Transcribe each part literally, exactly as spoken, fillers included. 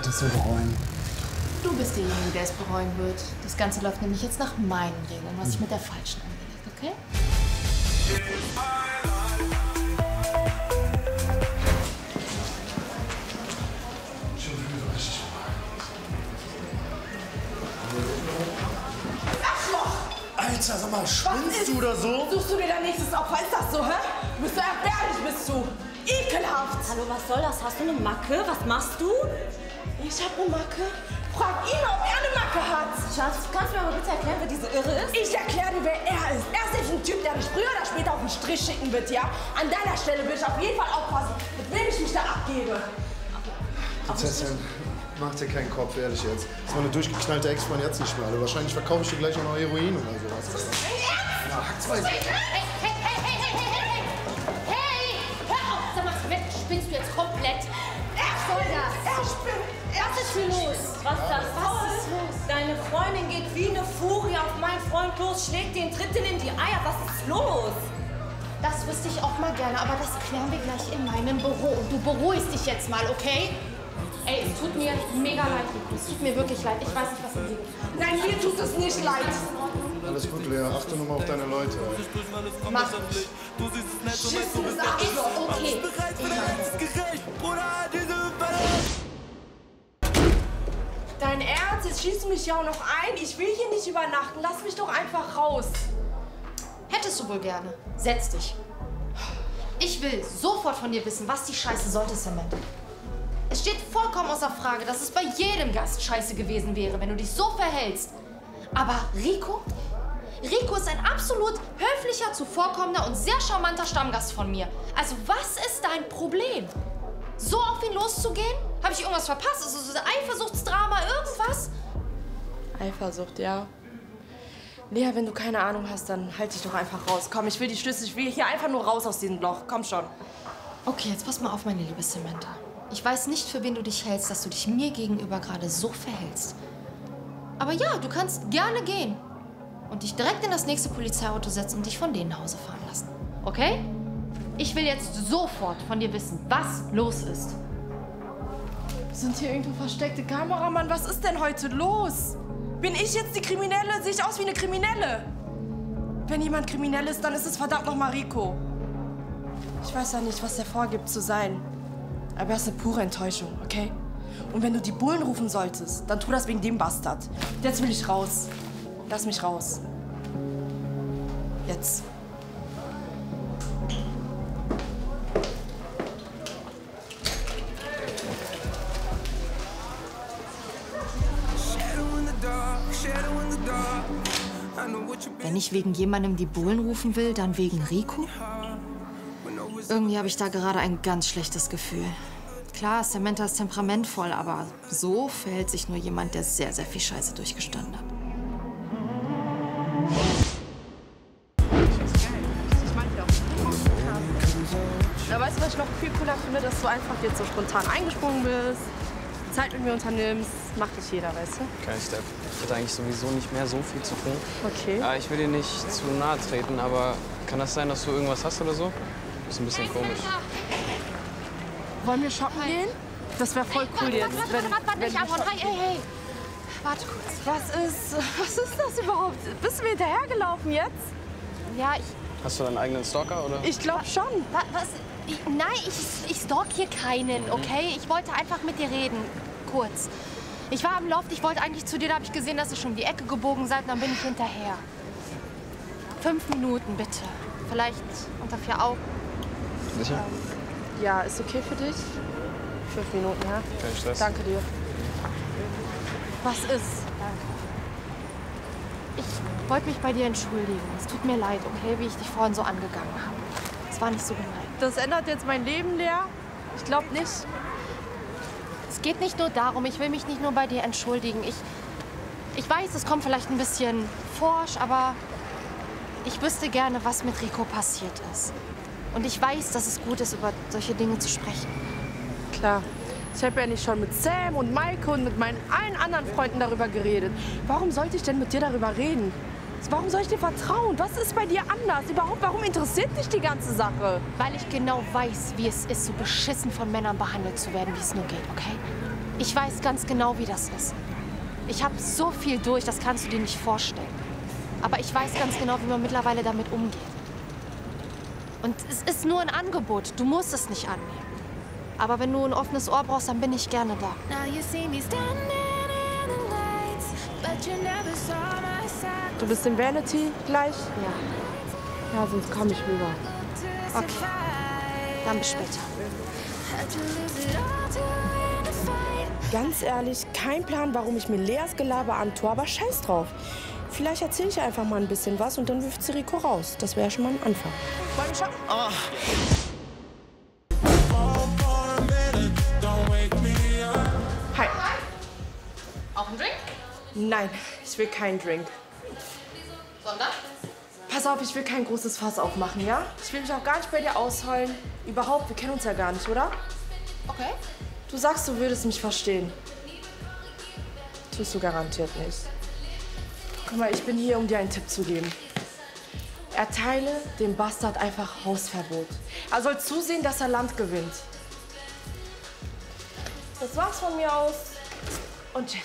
wird es so bereuen. Du bist derjenige, der es bereuen wird. Das Ganze läuft nämlich jetzt nach meinen Regeln. Du hast dich mit der Falschen angelegt, okay? Alter, sag mal, schwimmst du oder so? Suchst du dir dein nächstes Opfer? Ist das so, hä? Du bist so erbärmlich, bist du. Ekelhaft. Hallo, was soll das? Hast du eine Macke? Was machst du? Ich hab eine Macke. Frag ihn, ob er eine Macke hat. Schatz, kannst du mir aber bitte erklären, wer diese Irre ist? Ich erkläre dir, wer er ist. Er ist nämlich ein Typ, der dich früher oder später auf den Strich schicken wird, ja? An deiner Stelle will ich auf jeden Fall aufpassen, mit wem ich mich da abgebe. Prinzessin, mach dir keinen Kopf, ehrlich jetzt. Das war eine durchgeknallte Ex von jetzt nicht mehr. Also wahrscheinlich verkaufe ich dir gleich auch noch Heroin oder sowas. Ja, Hey, hey, hey, hey, hey, hey, hey! Hey! Hör auf! Sag mal, spinnst du jetzt komplett? er soll das? Er spinnt. Was ist hier los? Was ist das? Was ist los? Deine Freundin geht wie eine Furie auf meinen Freund los, schlägt den Dritten in die Eier. Was ist los? Das wüsste ich auch mal gerne, aber das klären wir gleich in meinem Büro. Und du beruhigst dich jetzt mal, okay? Ey, es tut mir mega leid. Es tut mir wirklich leid. Ich weiß nicht, was in dir gefallen ist. Nein, mir tut es nicht leid. Alles gut, Lea. Achte nur mal auf deine Leute. Mach ich. Schissenes Arschloch. Okay. Dein Ernst? Jetzt schießt du mich ja auch noch ein. Ich will hier nicht übernachten. Lass mich doch einfach raus. Hättest du wohl gerne. Setz dich. Ich will sofort von dir wissen, was die Scheiße sollte, Samantha. Es steht vollkommen außer Frage, dass es bei jedem Gast scheiße gewesen wäre, wenn du dich so verhältst. Aber Rico? Rico ist ein absolut höflicher, zuvorkommender und sehr charmanter Stammgast von mir. Also was ist dein Problem? So auf ihn loszugehen? Habe ich irgendwas verpasst? Ist es ein Eifersuchtsdrama, irgendwas? Eifersucht, ja. Lea, wenn du keine Ahnung hast, dann halt dich doch einfach raus. Komm, ich will die Schlüssel, ich will hier einfach nur raus aus diesem Loch. Komm schon. Okay, jetzt pass mal auf, meine liebe Samantha. Ich weiß nicht, für wen du dich hältst, dass du dich mir gegenüber gerade so verhältst. Aber ja, du kannst gerne gehen und dich direkt in das nächste Polizeiauto setzen und dich von denen nach Hause fahren lassen. Okay? Ich will jetzt sofort von dir wissen, was los ist. Sind hier irgendwo versteckte Kameramann? Was ist denn heute los? Bin ich jetzt die Kriminelle? Sehe ich aus wie eine Kriminelle? Wenn jemand kriminell ist, dann ist es verdammt noch mal Rico. Ich weiß ja nicht, was der vorgibt zu sein. Aber er ist eine pure Enttäuschung, okay? Und wenn du die Bullen rufen solltest, dann tu das wegen dem Bastard. Jetzt will ich raus. Lass mich raus. Jetzt. Wenn ich wegen jemandem die Bullen rufen will, dann wegen Rico? Irgendwie habe ich da gerade ein ganz schlechtes Gefühl. Klar, Samantha ist temperamentvoll, aber so verhält sich nur jemand, der sehr, sehr viel Scheiße durchgestanden hat. Ja, weißt du, was ich noch viel cooler finde, dass du einfach jetzt so spontan eingesprungen bist, Zeit mit mir unternimmst. Macht nicht jeder, weißt du? Kein Step. Ich hatte eigentlich sowieso nicht mehr so viel zu tun. Okay. Ja, ich will dir nicht zu nahe treten, aber kann das sein, dass du irgendwas hast oder so? Ist ein bisschen komisch. Wollen wir shoppen gehen? Das wäre voll cool jetzt. Warte, warte, warte, warte, nicht abhauen. Hey, hey, hey. Warte kurz. Was ist, was ist das überhaupt? Bist du mir hinterhergelaufen jetzt? Ja, ich... Hast du deinen eigenen Stalker, oder? Ich glaube schon. Was? was ich, nein, ich, ich stalk hier keinen, okay? Ich wollte einfach mit dir reden. Kurz. Ich war am Loft, ich wollte eigentlich zu dir, da habe ich gesehen, dass ihr schon um die Ecke gebogen seid, und dann bin ich hinterher. Fünf Minuten, bitte. Vielleicht unter vier Augen. Sicher? Ja, ist okay für dich? Fünf Minuten, ja? Kein Stress. Danke dir. Was ist? Danke. Ich wollte mich bei dir entschuldigen. Es tut mir leid, okay, wie ich dich vorhin so angegangen habe. Es war nicht so gemeint. Das ändert jetzt mein Leben, Lea? Ich glaube nicht. Es geht nicht nur darum, ich will mich nicht nur bei dir entschuldigen. Ich, ich weiß, es kommt vielleicht ein bisschen forsch, aber ich wüsste gerne, was mit Rico passiert ist. Und ich weiß, dass es gut ist, über solche Dinge zu sprechen. Klar. Ich habe ja nicht schon mit Sam und Maike und mit meinen allen anderen Freunden darüber geredet. Warum sollte ich denn mit dir darüber reden? Warum soll ich dir vertrauen? Was ist bei dir anders? Überhaupt, warum interessiert dich die ganze Sache? Weil ich genau weiß, wie es ist, so beschissen von Männern behandelt zu werden, wie es nur geht, okay? Ich weiß ganz genau, wie das ist. Ich habe so viel durch, das kannst du dir nicht vorstellen. Aber ich weiß ganz genau, wie man mittlerweile damit umgeht. Und es ist nur ein Angebot. Du musst es nicht annehmen. Aber wenn du ein offenes Ohr brauchst, dann bin ich gerne da. Du bist in Vanity gleich? Ja. Ja, sonst komme ich rüber. Okay. Dann bis später. Ganz ehrlich, kein Plan, warum ich mir Leas Gelaber antue, aber scheiß drauf. Vielleicht erzähle ich einfach mal ein bisschen was und dann wirft sie Rico raus. Das wäre schon mal ein Anfang. Wollen wir schauen? Ah. Hi. Auch ein Drink? Nein, ich will keinen Drink. Sondern? Pass auf, ich will kein großes Fass aufmachen, ja? Ich will mich auch gar nicht bei dir ausheulen. Überhaupt, wir kennen uns ja gar nicht, oder? Okay. Du sagst, du würdest mich verstehen. Tust du garantiert nicht. Guck mal, ich bin hier, um dir einen Tipp zu geben. Erteile dem Bastard einfach Hausverbot. Er soll zusehen, dass er Land gewinnt. Das war's von mir aus. Und tschüss.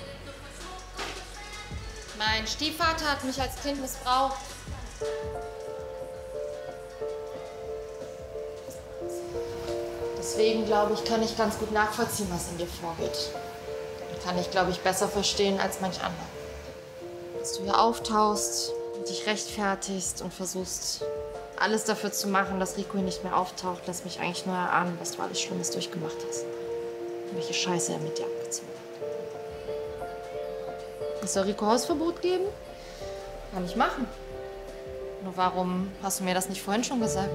Mein Stiefvater hat mich als Kind missbraucht. Deswegen, glaube ich, kann ich ganz gut nachvollziehen, was in dir vorgeht. Kann ich, glaube ich, besser verstehen als manch anderer. Dass du hier auftauchst und dich rechtfertigst und versuchst, alles dafür zu machen, dass Rico hier nicht mehr auftaucht, lässt mich eigentlich nur erahnen, was du alles Schlimmes durchgemacht hast. Und welche Scheiße er mit dir abgezogen hat. Es soll Rico Hausverbot geben? Kann ich machen. Nur warum hast du mir das nicht vorhin schon gesagt?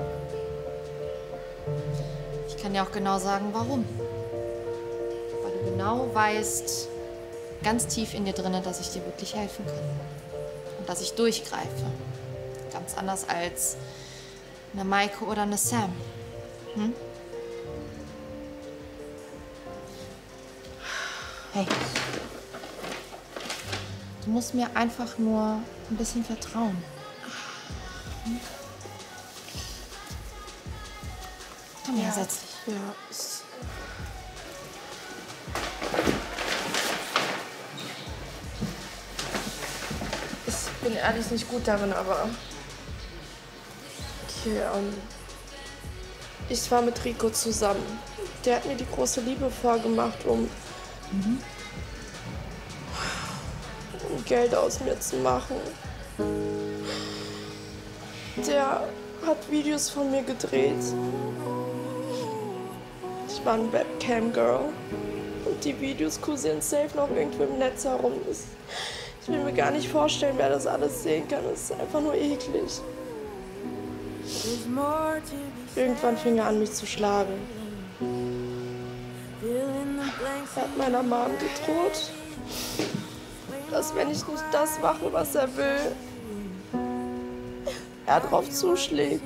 Ich kann dir auch genau sagen, warum. Weil du genau weißt, ganz tief in dir drin, dass ich dir wirklich helfen kann. Und dass ich durchgreife. Ganz anders als eine Maike oder eine Sam. Hm? Hey. Du musst mir einfach nur ein bisschen vertrauen. Hm? Komm her, setz dich. Ja, es ich bin ehrlich nicht gut darin, aber okay, ähm, ich war mit Rico zusammen. Der hat mir die große Liebe vorgemacht, um, mhm. um Geld aus mir zu machen. Der hat Videos von mir gedreht. Ich war ein Webcam-Girl. Und die Videos kursieren safe noch irgendwo im Netz herum. Ich will mir gar nicht vorstellen, wer das alles sehen kann. Das ist einfach nur eklig. Irgendwann fing er an, mich zu schlagen. Er hat meiner Mom gedroht, dass wenn ich nicht das mache, was er will, er drauf zuschlägt.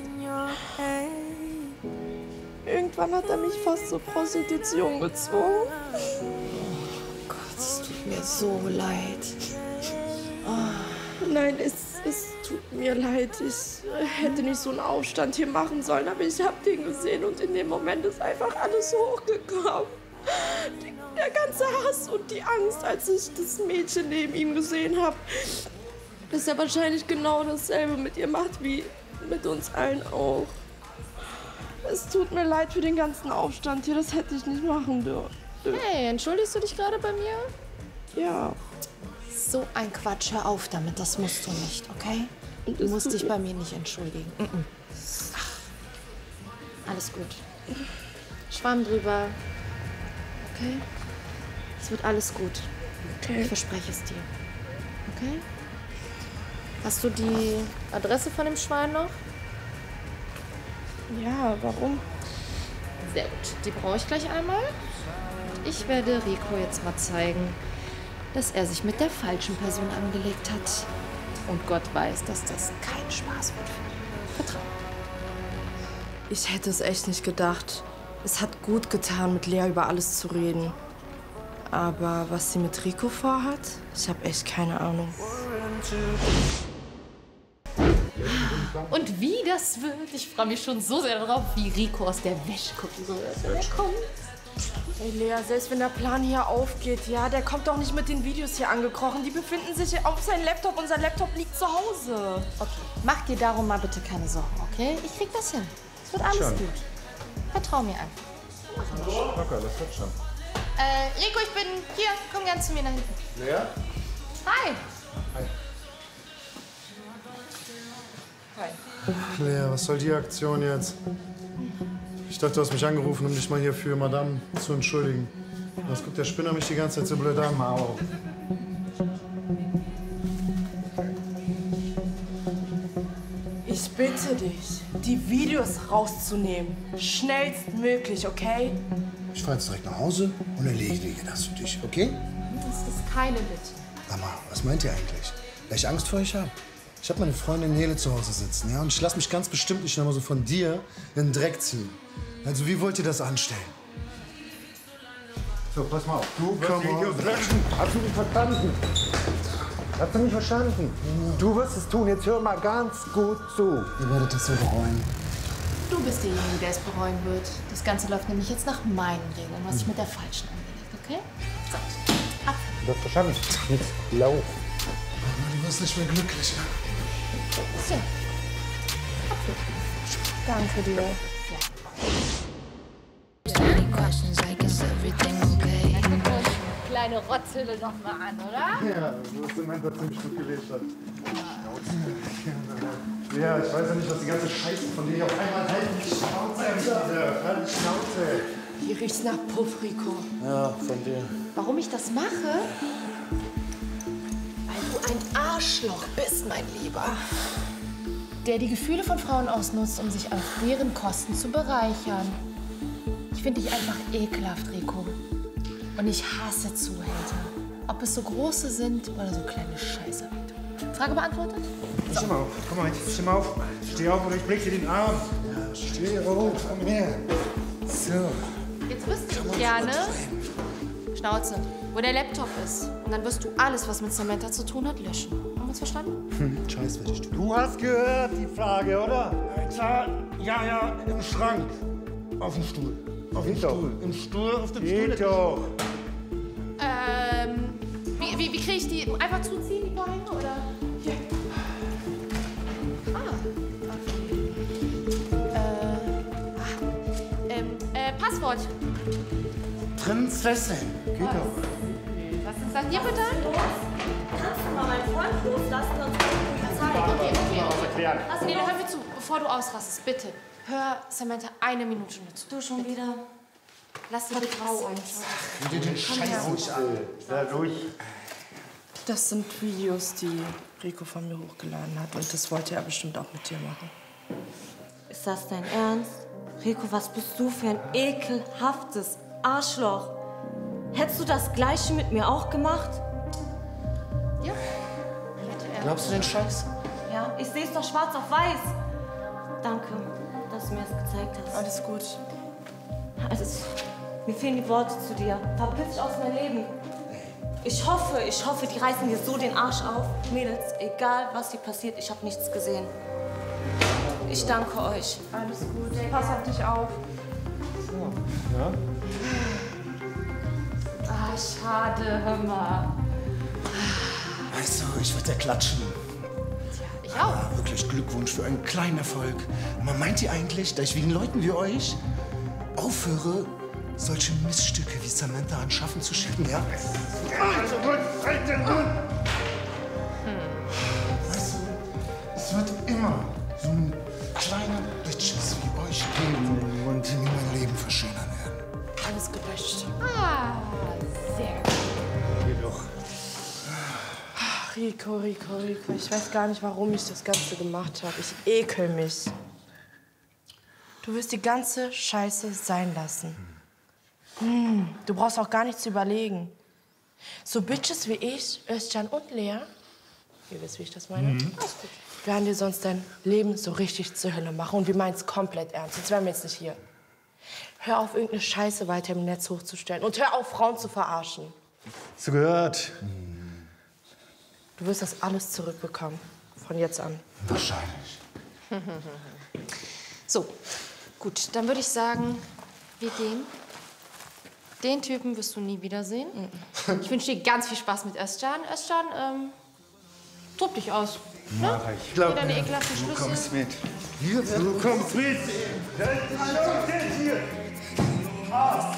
Irgendwann hat er mich fast zur Prostitution gezwungen. Oh Gott, es tut mir so leid. Oh. Nein, es, es tut mir leid. Ich hätte nicht so einen Aufstand hier machen sollen, aber ich habe den gesehen und in dem Moment ist einfach alles hochgekommen. Die, der ganze Hass und die Angst, als ich das Mädchen neben ihm gesehen habe, dass er wahrscheinlich genau dasselbe mit ihr macht wie mit uns allen auch. Es tut mir leid für den ganzen Aufstand hier, das hätte ich nicht machen dürfen. Hey, entschuldigst du dich gerade bei mir? Ja. So ein Quatsch, hör auf damit, das musst du nicht, okay? Du musst dich bei mir nicht entschuldigen. Ach, alles gut. Schwamm drüber. Okay? Es wird alles gut. Okay. Ich verspreche es dir. Okay? Hast du die Adresse von dem Schwein noch? Ja, warum? Sehr gut. Die brauche ich gleich einmal. Ich werde Rico jetzt mal zeigen, dass er sich mit der falschen Person angelegt hat. Und Gott weiß, dass das kein Spaß wird für ihn. Vertrau. Ich hätte es echt nicht gedacht. Es hat gut getan, mit Lea über alles zu reden. Aber was sie mit Rico vorhat, ich habe echt keine Ahnung. Und wie das wird, ich freue mich schon so sehr darauf, wie Rico aus der Wäsche gucken wird. Ja, komm. Ey, Lea, selbst wenn der Plan hier aufgeht, ja, der kommt doch nicht mit den Videos hier angekrochen. Die befinden sich auf seinem Laptop. Unser Laptop liegt zu Hause. Okay, mach dir darum mal bitte keine Sorgen, okay? Ich krieg das hin. Es wird alles Schon. gut. Vertrau mir einfach. Locker, das wird schon. Äh, Rico, ich bin hier. Komm gern zu mir nach hinten. Lea? Hi. Hi. Hi. Lea, was soll die Aktion jetzt? Ich dachte, du hast mich angerufen, um dich mal hier für Madame zu entschuldigen. Was guckt der Spinner mich die ganze Zeit so blöd an? Mal auf. Ich bitte dich, die Videos rauszunehmen. Schnellstmöglich, okay? Ich fahr jetzt direkt nach Hause und erledige das für dich, okay? Das ist keine Bitte. Mama, was meint ihr eigentlich? Weil ich Angst vor euch habe? Ich habe meine Freundin Nele zu Hause sitzen, ja? Und ich lasse mich ganz bestimmt nicht nochmal so von dir in den Dreck ziehen. Also wie wollt ihr das anstellen? So, pass mal auf. Du wirst Komm hier on. löschen. Hast du mich verstanden? Hast du mich verstanden? Du wirst es tun. Jetzt hör mal ganz gut zu. Ihr werdet das so bereuen. Du bist derjenige, der es bereuen wird. Das Ganze läuft nämlich jetzt nach meinen Regeln. Du hast dich mit der falschen angelegt, okay? So, ab. Du hast verstanden? Jetzt lauf. Du wirst nicht mehr glücklich, ja? So. Danke dir. Kleine Rotzhülle noch mal an, oder? Ja, wo es Samantha ziemlich gut gelebt hat. Ja, ich weiß ja nicht, was die ganze Scheiße von dir hier auf einmal halt die Schnauze wieder. Halt die Schnauze. Hier riecht's nach Puff, Rico. Ja, von dir. Warum ich das mache? Weil du ein Arschloch bist, mein Lieber. Der die Gefühle von Frauen ausnutzt, um sich auf deren Kosten zu bereichern. Ich finde dich einfach ekelhaft, Rico. Und ich hasse Zuhälter. Ob es so große sind oder so kleine Scheiße wie du. Frage beantwortet? Steh mal auf. Komm mal, steh mal auf. Steh auf oder ich breche dir den Arm. Ja, steh auf. Komm her. So. Jetzt wüsste ich gerne, Schnauze, wo der Laptop ist. Und dann wirst du alles, was mit Samantha zu tun hat, löschen. Haben wir uns verstanden? Hm, Scheiß, werd ich tun. Du hast gehört die Frage, oder? Klar. Ja, ja, im Schrank. Auf dem Stuhl. Auf dem Stuhl. Im Stuhl, auf dem Stuhl. Geht doch. Ähm, wie, wie, wie kriege ich die? Einfach zuziehen, die Vorhänge, oder? Hier. Ah, okay. Äh, ah, ähm, äh, Passwort. Prinzessin. Geht doch. Was ist das hier bitte? Kannst du mal meinen Freund loslassen, sonst kann ich nicht bezahlen. Okay, okay, okay. Erklären. Also, nee, hör mir zu, bevor du ausrastest, bitte. Hör Samantha eine Minute nur zu. Du schon wieder. Lass sie Vertrau uns. Wie dir den Scheiß nicht an. Da durch. Das sind Videos, die Rico von mir hochgeladen hat. Und das wollte er bestimmt auch mit dir machen. Ist das dein Ernst? Rico, was bist du für ein ekelhaftes Arschloch? Hättest du das Gleiche mit mir auch gemacht? Ja. Glaubst du den Scheiß? Ja, ich sehe es doch schwarz auf weiß. Danke, dass du mir das gezeigt hast. Alles gut. Also, mir fehlen die Worte zu dir. Verpiss dich aus meinem Leben. Ich hoffe, ich hoffe, die reißen dir so den Arsch auf. Mädels, egal was hier passiert, ich habe nichts gesehen. Ich danke euch. Alles gut. Pass auf dich auf. Ah, schade, hör mal. Weißt du, ich würde dir klatschen. Ich auch. Ah, wirklich Glückwunsch für einen kleinen Erfolg. Aber meint ihr eigentlich, dass ich wegen Leuten wie euch aufhöre, solche Miststücke wie Samantha an Schaffen zu schicken, ja? Halt den Mund! Halt den Mund! Weißt du, es wird immer so ein kleiner Bitches wie euch geben, die mir mein Leben verschönern werden. Alles gelöscht. Ah, sehr gut. Geh doch. Ach, Rico, Rico, Rico. Ich weiß gar nicht, warum ich das Ganze gemacht habe. Ich ekel mich. Du wirst die ganze Scheiße sein lassen. Hm, du brauchst auch gar nichts zu überlegen. So Bitches wie ich, Özcan und Lea, ihr wisst, wie ich das meine, mhm. werden dir sonst dein Leben so richtig zur Hölle machen. Und wir meinen es komplett ernst, sonst wären wir jetzt nicht hier. Hör auf, irgendeine Scheiße weiter im Netz hochzustellen. Und hör auf, Frauen zu verarschen. Hast du gehört? Du wirst das alles zurückbekommen. Von jetzt an. Wahrscheinlich. So, gut, dann würde ich sagen, wir gehen. Den Typen wirst du nie wiedersehen. Ich wünsche dir ganz viel Spaß mit Özcan. Özcan, ähm, tob dich aus. Ne? Ich glaube, deine ekelhaften du Schlüssel. kommst mit. Du kommst mit. Hallo, hier. Ah.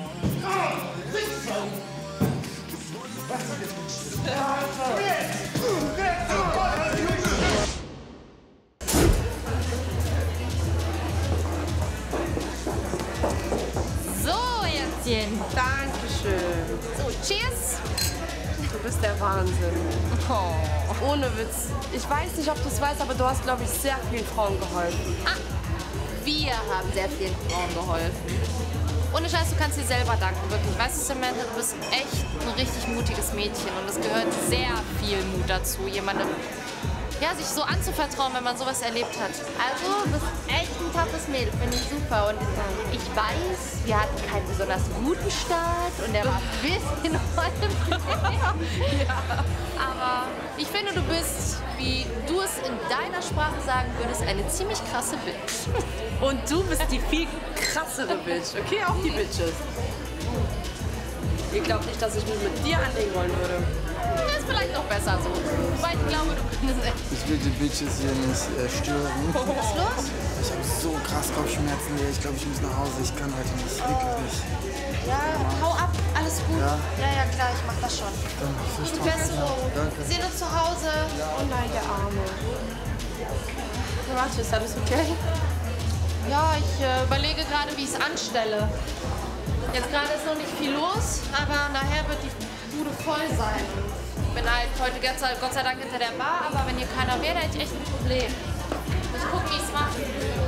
So, Jätzchen. Dankeschön. So, cheers. Du bist der Wahnsinn. Oh. Ohne Witz. Ich weiß nicht, ob du es weißt, aber du hast, glaube ich, sehr vielen Frauen geholfen. Ah, wir haben sehr vielen Frauen geholfen. Ohne Scheiß, du kannst dir selber danken, wirklich. Weißt du, Samantha, du bist echt ein richtig mutiges Mädchen und es gehört sehr viel Mut dazu, jemandem ja, sich so anzuvertrauen, wenn man sowas erlebt hat. Also, du bist echt ein toughes Mädel, finde ich super. Und ich weiß, wir hatten keinen besonders guten Start und der war ein bisschen holprig. Ja. Aber ich finde, du bist, wie du es in deiner Sprache sagen würdest, eine ziemlich krasse Bitch. Und du bist die viel krassere Bitch. Okay, auch die Bitches. Ihr glaubt nicht, dass ich mich mit dir anlegen wollen würde. Das ist vielleicht noch besser so. Wobei ich glaube, du könntest echt. Ich will die Bitches hier nicht äh, stören. Was ist los? Ich habe so krass Kopfschmerzen hier. Ich glaube, ich muss nach Hause. Ich kann heute nicht. Wirklich nicht. Ja, hau ab. Alles gut. Ja. Ja, ja, klar, ich mach das schon. Danke. Gute Besserung. Danke. Wir sehen uns zu Hause. Oh nein, der Arme. Warte, ist alles okay? Ja, ich äh, überlege gerade, wie ich es anstelle. Jetzt gerade ist noch nicht viel los, aber nachher wird die Bude voll sein. Ich bin halt heute Gott sei Dank hinter der Bar, aber wenn hier keiner wäre, hätte ich echt ein Problem. Muss gucken, wie ich es mache.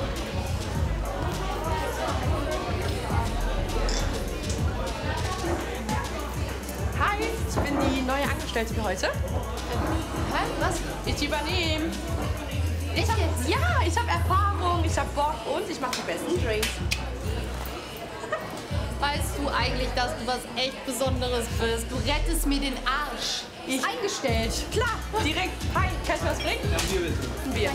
Hi, ich bin die neue Angestellte für heute. Hä? Was? Ich übernehme. Ich jetzt? Ja, ich habe Erfahrung, ich habe Bock und ich mache die besten Drinks. Weißt du eigentlich, dass du was echt Besonderes bist? Du rettest mir den Arsch. Ich eingestellt. Klar, direkt. Hi, kann ich was bringen? Ja, ein Bier bitte. Ein Bier.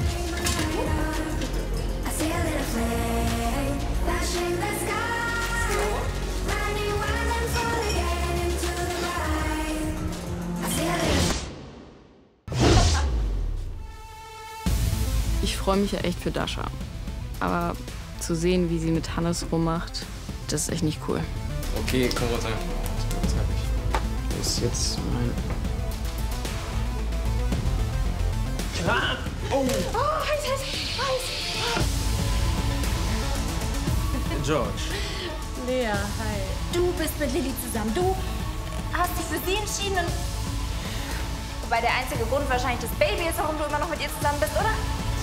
Ich freue mich ja echt für Dasha. Aber zu sehen, wie sie mit Hannes rummacht, das ist echt nicht cool. Okay, komm runter. Das hab ich. Das ist jetzt mein... Ah. Oh. Oh, heiß, heiß, heiß. George. Lea, hi. Du bist mit Lilly zusammen. Du hast dich für sie entschieden und... Wobei der einzige Grund wahrscheinlich das Baby ist, warum du immer noch mit ihr zusammen bist, oder?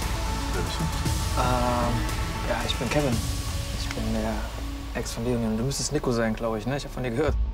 Ähm, ja, ich bin Kevin. Ich bin der Ex von Leonie. Du müsstest Nico sein, glaube ich, ne? Ich habe von dir gehört.